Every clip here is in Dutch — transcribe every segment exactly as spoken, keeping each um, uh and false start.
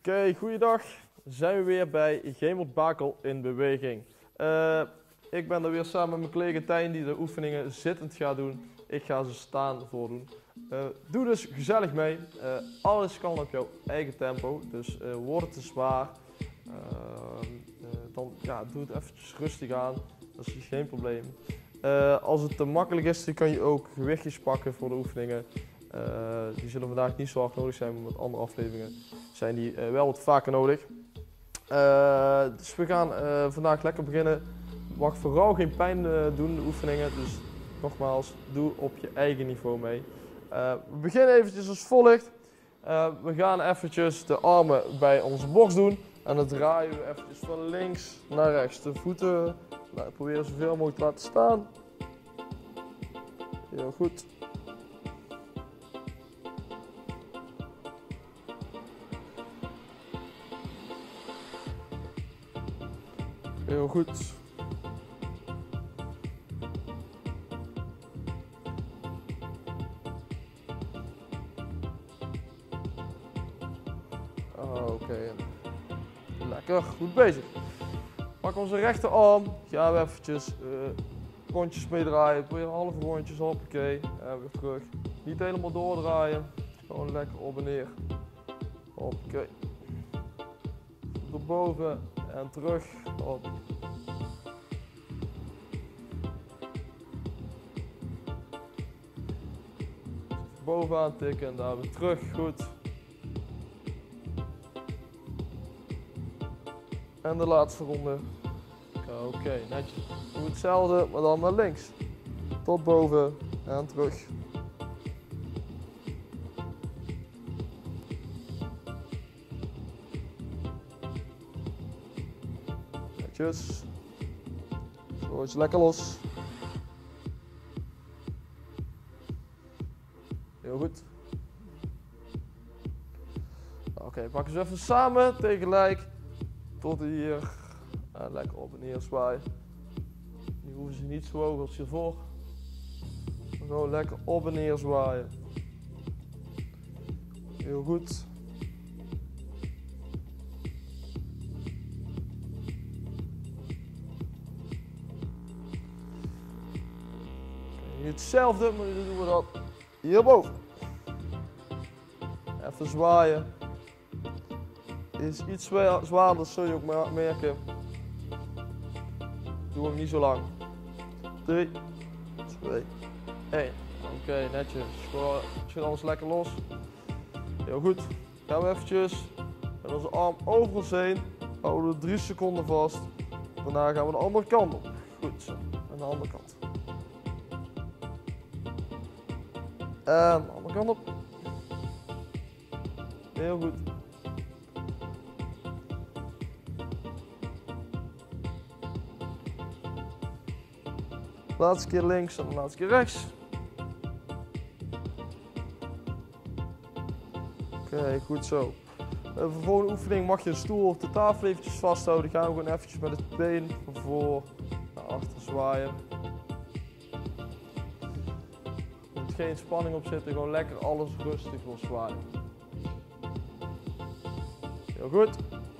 okay, goeiedag. Zijn we weer bij Gemert Bakel in beweging. Uh, ik ben er weer samen met mijn collega Tijn die de oefeningen zittend gaat doen. Ik ga ze staan voordoen. Uh, doe dus gezellig mee. Uh, alles kan op jouw eigen tempo, dus uh, wordt het te zwaar. Uh, uh, dan ja, doe het eventjes rustig aan, dat is geen probleem. Uh, als het te makkelijk is, dan kan je ook gewichtjes pakken voor de oefeningen. Uh, die zullen vandaag niet zo hard nodig zijn, maar met andere afleveringen zijn die uh, wel wat vaker nodig. Uh, dus we gaan uh, vandaag lekker beginnen. Mag vooral geen pijn uh, doen, de oefeningen. Dus nogmaals, doe op je eigen niveau mee. Uh, we beginnen eventjes als volgt. Uh, we gaan eventjes de armen bij onze borst doen. En dan draaien we eventjes van links naar rechts. De voeten nou, proberen zoveel mogelijk te laten staan. Heel goed. Heel goed. Oké. Okay. Lekker, goed bezig. Pak onze rechterarm. Gaan we eventjes uh, rondjes mee draaien. Probeer halve rondjes, hoppakee. En weer terug. Niet helemaal doordraaien. Gewoon lekker op en neer. Hoppakee. Erboven en terug. Op. Bovenaan tikken en daar weer terug. Goed. En de laatste ronde. Oké, okay, netjes. Doe hetzelfde, maar dan naar links. Tot boven en terug. Netjes. Zo is lekker los. Heel goed. Oké, okay, pakken ze even samen tegelijk. Tot hier. En lekker op en neer zwaaien. Nu hoeven ze niet zo hoog als hiervoor. Gewoon lekker op en neer zwaaien. Heel goed. Okay, hetzelfde, maar nu doen we dat hierboven. Even zwaaien. Is iets zwaar, zwaarder, zul je ook merken. Doe hem niet zo lang. drie, twee, één. Oké, okay, netjes. Schud alles lekker los. Heel goed. Gaan we eventjes met onze arm over ons heen. Houden we drie seconden vast. Daarna gaan we de andere kant op. Goed zo. En de andere kant. En de andere kant op. Heel goed. Laatste keer links en de laatste keer rechts. Oké, okay, goed zo. Uh, voor de volgende oefening mag je een stoel of de tafel eventjes vasthouden. Gaan we gewoon eventjes met het been van voor naar achter zwaaien. Er moet geen spanning op zitten, gewoon lekker alles rustig voor zwaaien. Heel goed.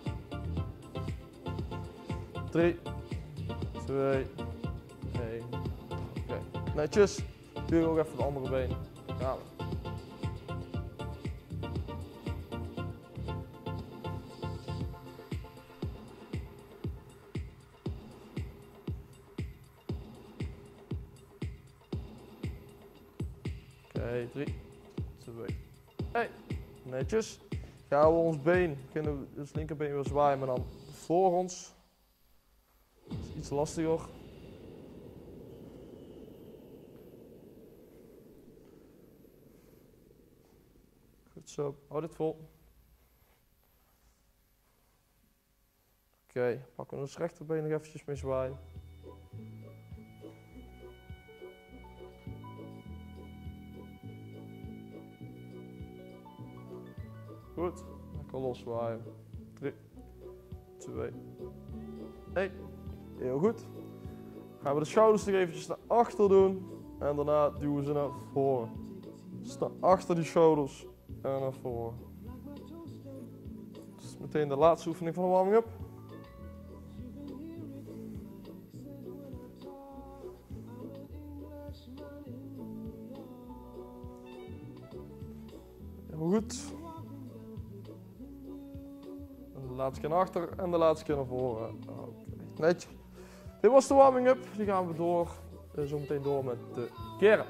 drie, twee, één. Oké, okay. Netjes. Doe ook even het andere been. Gaan we. Oké, okay, drie, twee, één. Netjes. Gaan we ons been, kunnen we het linkerbeen weer zwaaien, maar dan voor ons. Dat is iets lastiger. Goed zo, hou dit vol. Oké, okay, pakken we ons rechterbeen nog eventjes mee zwaaien. Goed, lekker loszwaaien. drie, twee, één. Heel goed. Gaan we de schouders nog eventjes naar achter doen. En daarna duwen ze naar voren. Dus naar achter die schouders en naar voren. Dus meteen de laatste oefening van de warming-up. Heel goed. En de laatste keer naar achter en de laatste keer naar voren. Okay. Netjes. Dit was de warming-up. Die gaan we door, uh, zo meteen door met de keren.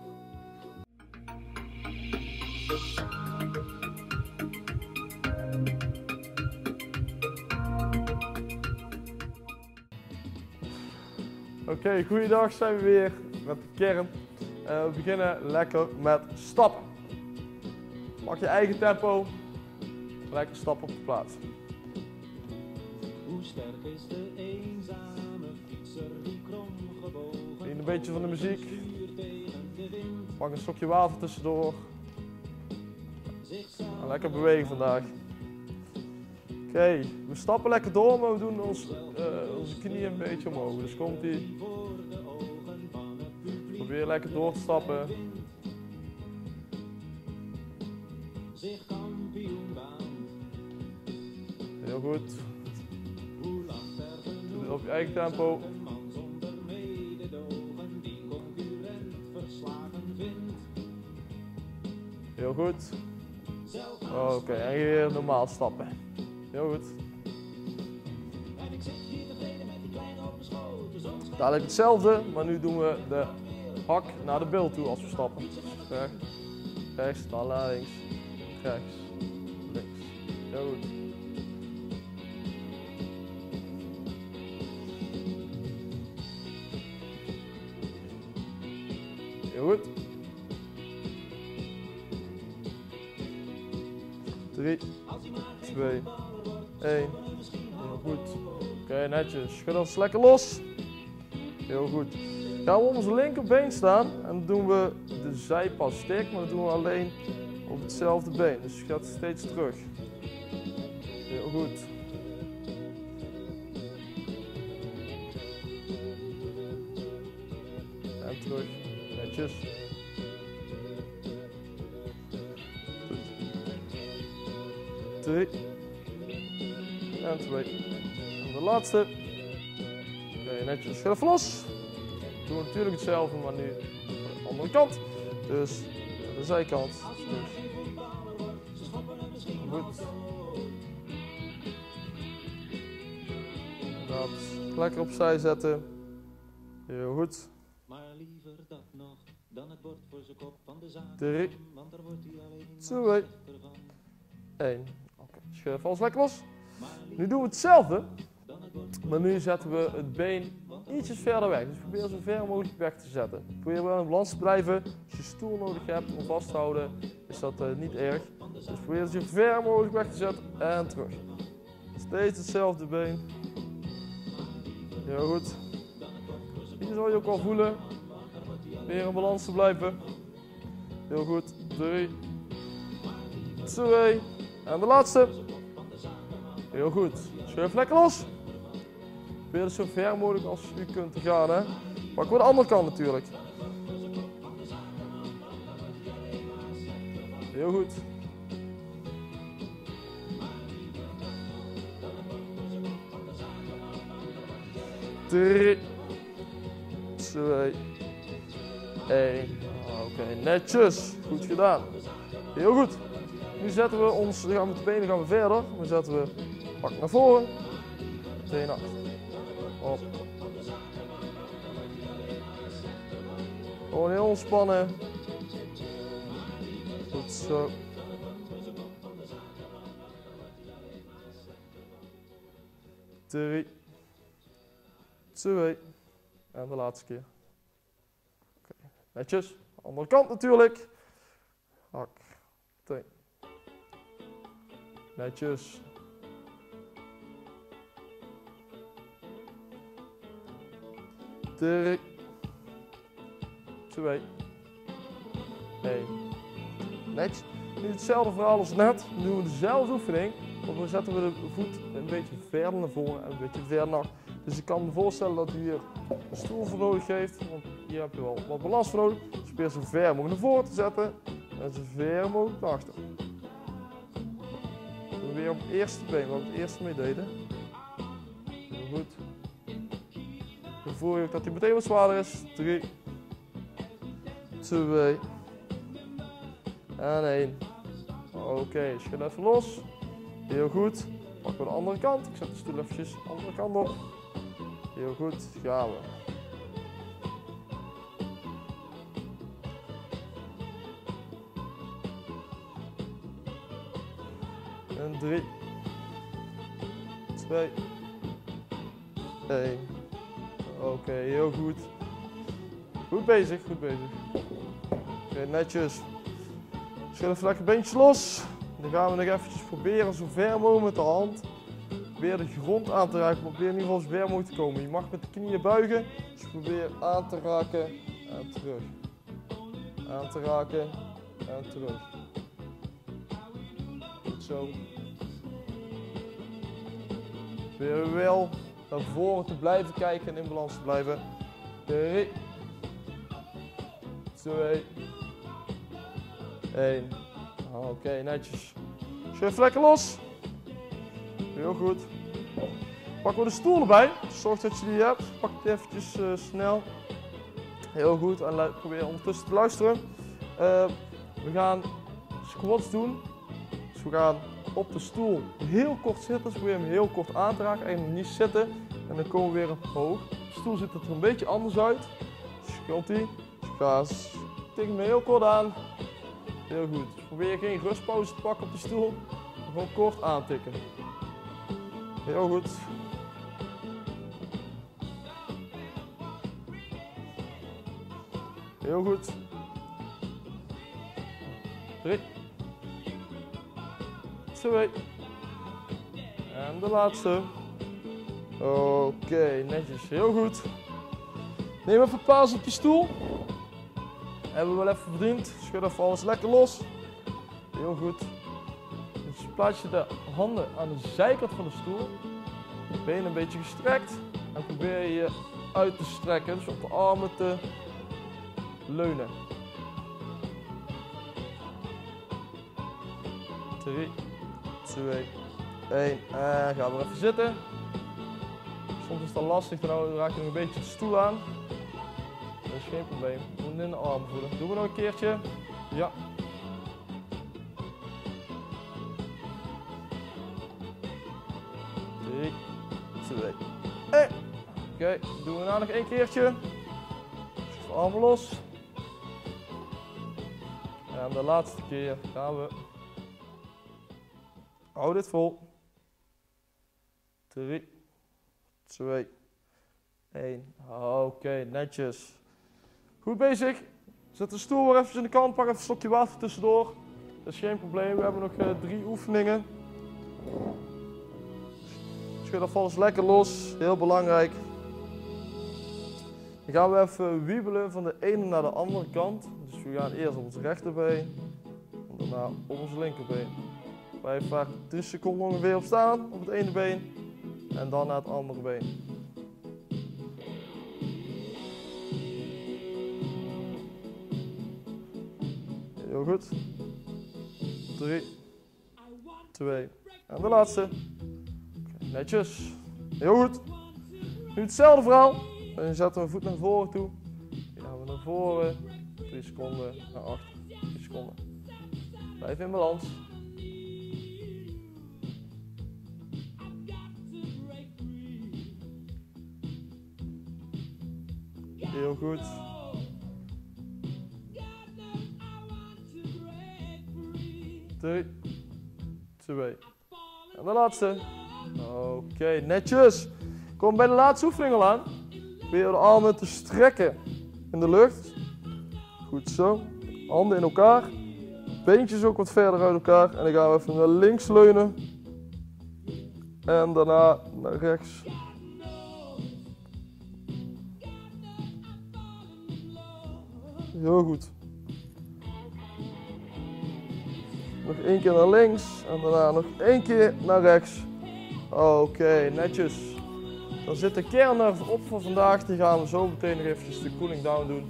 Oké, okay, goeiedag, zijn we weer met de kern. Uh, we beginnen lekker met stappen. Pak je eigen tempo, lekker stappen op de plaats. Hoe sterk is de eenzame fietser die kromgebogen. Een beetje van de muziek. Pak een stokje water tussendoor. En lekker bewegen vandaag. Oké, okay, we stappen lekker door, maar we doen ons, uh, onze knieën een beetje omhoog. Dus komt ie. Probeer lekker door te stappen. Heel goed. Doe het op je eigen tempo. Heel goed. Oké, okay, en weer normaal stappen. Heel goed. Dadelijk hetzelfde, maar nu doen we de hak naar de bil toe als we stappen. Rechts, rechts, dan naar links, rechts, links. Heel goed. Heel goed. drie, twee, één. Heel goed. Oké, okay, netjes. Schud ons lekker los. Heel goed. Gaan we op onze linkerbeen staan en dan doen we de zijpas sterk, maar dat doen we alleen op hetzelfde been. Dus je gaat steeds terug. Heel goed. En terug. Netjes. Drie. En twee. En de laatste. Oké, okay, netjes. Schud even los. Doen we natuurlijk hetzelfde, maar nu aan de andere kant. Dus de zijkant. Dus. Goed. Dat lekker opzij zetten. Heel goed. Drie. Twee. Eén. Oké, schud vals lekker los. Nu doen we hetzelfde. Maar nu zetten we het been ietsjes verder weg. Dus probeer zo ver mogelijk weg te zetten. Probeer wel in balans te blijven. Als je stoel nodig hebt om vast te houden, is dat uh, niet erg. Dus probeer het zo ver mogelijk weg te zetten en terug. Steeds hetzelfde been. Heel goed. Hier zal je ook wel voelen. Weer in balans te blijven. Heel goed. Drie. Twee. En de laatste. Heel goed. Schuif lekker los. Probeer het zo ver mogelijk als u kunt te gaan. Hè. Pak we de andere kant natuurlijk. Heel goed. Drie. Twee. Eén. Oké, okay, netjes. Goed gedaan. Heel goed. Nu zetten we ons, dan gaan we met de benen gaan we verder. Dan zetten we pak naar voren. Meteen achter. Op. Gewoon heel ontspannen. Goed zo. Drie. Twee. En de laatste keer. Okay. Netjes. Andere kant natuurlijk. Hak. Twee. Netjes. Drie. Twee. Eén. Netjes. Nu hetzelfde verhaal als net. Nu doen we dezelfde oefening. Maar dan zetten we de voet een beetje verder naar voren en een beetje verder naar. Dus ik kan me voorstellen dat u hier een stoel voor nodig heeft. Want hier heb je wel wat balans voor nodig. Dus probeer zo ver mogelijk naar voren te zetten. En zo ver mogelijk naar achter. Probeer weer op het eerste been, waar we het eerste mee deden. Heel goed. Dan voel je ook dat hij meteen wat zwaarder is. drie, twee en één. Oké, okay, schud even los. Heel goed. Pakken we de andere kant. Ik zet de stoel eventjes de andere kant op. Heel goed, gaan we. En drie, twee, één. Oké, okay, heel goed. Goed bezig, goed bezig. Oké, okay, netjes. Schud even lekker beentjes los. Dan gaan we nog eventjes proberen zo ver mogelijk met de hand weer de grond aan te raken. Probeer in ieder geval zo ver mogelijk te komen. Je mag met de knieën buigen. Dus probeer aan te raken en terug. Aan te raken en terug. Goed zo. Probeer wel naar voren te blijven kijken en in balans te blijven. drie, twee, één. Oké, okay, netjes. Schud lekker los. Heel goed. Pakken we de stoel erbij. Zorg dat je die hebt. Pak het eventjes uh, snel. Heel goed. En probeer ondertussen te luisteren. Uh, we gaan squats doen. Dus we gaan op de stoel heel kort zitten. Dus probeer hem heel kort aan te raken. Eigenlijk niet zitten. En dan komen we weer omhoog. De stoel ziet er een beetje anders uit. Dus komt ie. Dus ga tik hem heel kort aan. Heel goed. Dus probeer geen rustpauze te pakken op de stoel. Gewoon kort aantikken. Heel goed. Heel goed. drie, twee. En de laatste. Oké, okay, netjes. Heel goed. Neem even pauze op je stoel. Hebben we wel even verdiend. Schud even alles lekker los. Heel goed. Dus plaats je de handen aan de zijkant van de stoel. De benen een beetje gestrekt. En probeer je uit te strekken. Dus op de armen te leunen. drie, twee, één. En gaan we even zitten. Soms is dat lastig, dan raak je nog een beetje de stoel aan. Dat is geen probleem. We moeten in de armen voelen. Doen we nog een keertje. Ja. drie, twee, één. Oké, okay, doen we nou nog één keertje. De armen los. En de laatste keer gaan we. Hou dit vol. drie, twee, één. Oké, okay, netjes. Goed bezig. Zet de stoel weer even in de kant. Pak even een slokje water tussendoor. Dat is geen probleem. We hebben nog uh, drie oefeningen. Schud alvast lekker los. Heel belangrijk. Dan gaan we even wiebelen van de ene naar de andere kant. Dus we gaan eerst op ons rechterbeen. En daarna op ons linkerbeen. Blijf vaak drie seconden ongeveer op staan op het ene been. En dan naar het andere been. Heel goed. drie, twee. En de laatste. Okay, netjes. Heel goed. Nu hetzelfde verhaal. Dan zetten we een voet naar voren toe. Dan gaan we naar voren. drie seconden. Naar achter. drie seconden. Blijf in balans. Heel goed. drie, twee. En de laatste. Oké, okay, netjes. Kom bij de laatste oefening al aan. Probeer de armen te strekken in de lucht. Goed zo. Handen in elkaar. Beentjes ook wat verder uit elkaar. En dan gaan we even naar links leunen. En daarna naar rechts. Heel goed. Nog één keer naar links en daarna nog één keer naar rechts. Oké, okay, netjes. Dan zit de kern er op voor vandaag. Die gaan we zo meteen nog eventjes de cooling down doen.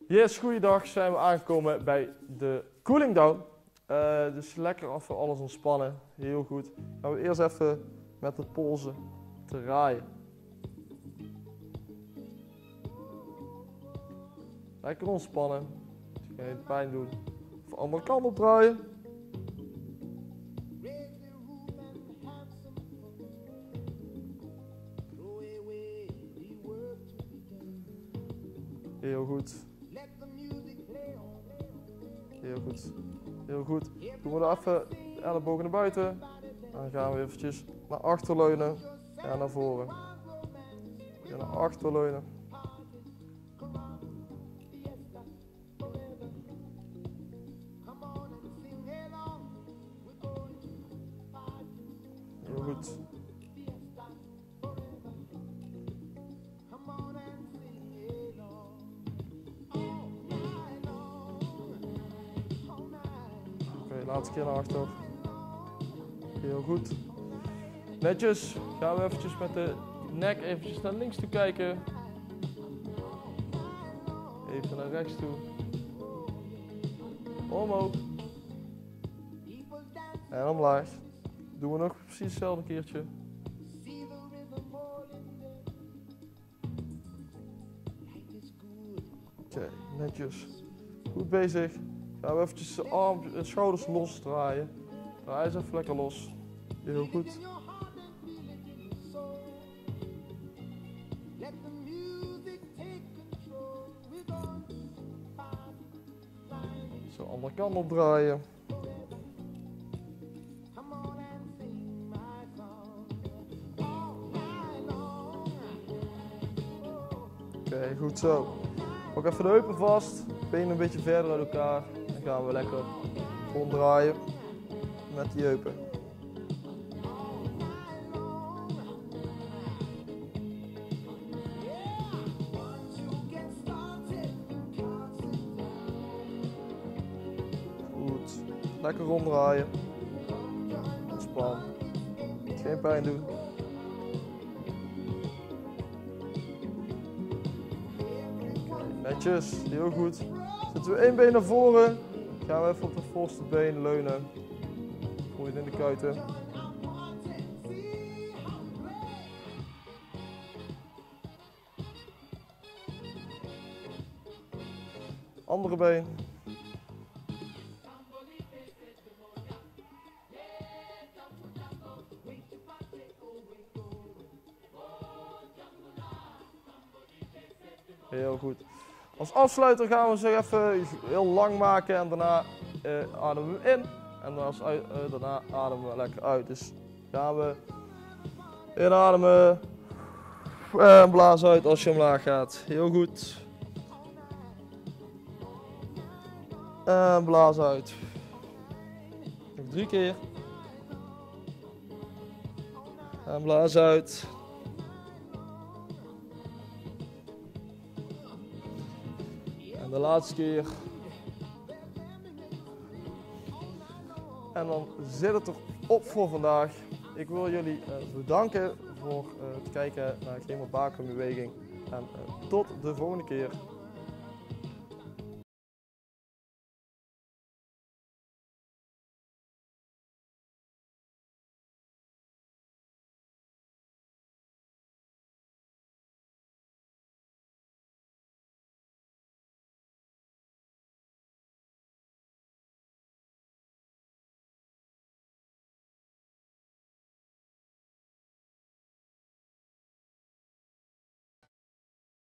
Yes, goeiedag, zijn we aangekomen bij de cooling down. Uh, dus lekker even alles ontspannen, heel goed. Gaan we eerst even met de polsen draaien. Lekker ontspannen, geen pijn doen. Even de andere kant op draaien. Heel goed. Heel goed. Heel goed. Doen we er even de ellebogen naar buiten. Dan gaan we eventjes naar achter leunen en naar voren. En naar achter leunen. Heel goed. Laatste keer naar achter. Heel goed. Netjes. Gaan we eventjes met de nek eventjes naar links toe kijken. Even naar rechts toe. Omhoog. En omlaag. Doen we nog precies hetzelfde keertje. Oké, okay, netjes. Goed bezig. Gaan we eventjes de arm, de schouders los draaien. Draai eens even lekker los. Heel goed. Zo, andere kant op draaien. Oké, okay, goed zo. Pak even de heupen vast, benen een beetje verder uit elkaar. Dan gaan we lekker ronddraaien met die heupen. Goed, lekker ronddraaien. Ontspan. Geen pijn doen. Netjes, heel goed. Zetten we één been naar voren, gaan we even op het voorste been leunen. Voel je het in de kuiten. Andere been. Heel goed. Als afsluiter gaan we ze even heel lang maken en daarna uh, ademen we in. En dan als, uh, daarna ademen we lekker uit. Dus gaan we inademen en blazen uit als je omlaag gaat. Heel goed. En blazen uit. Nog drie keer. En blazen uit. De laatste keer. En dan zit het erop voor vandaag. Ik wil jullie uh, bedanken voor uh, het kijken naar Chemo Baken Beweging. En uh, tot de volgende keer.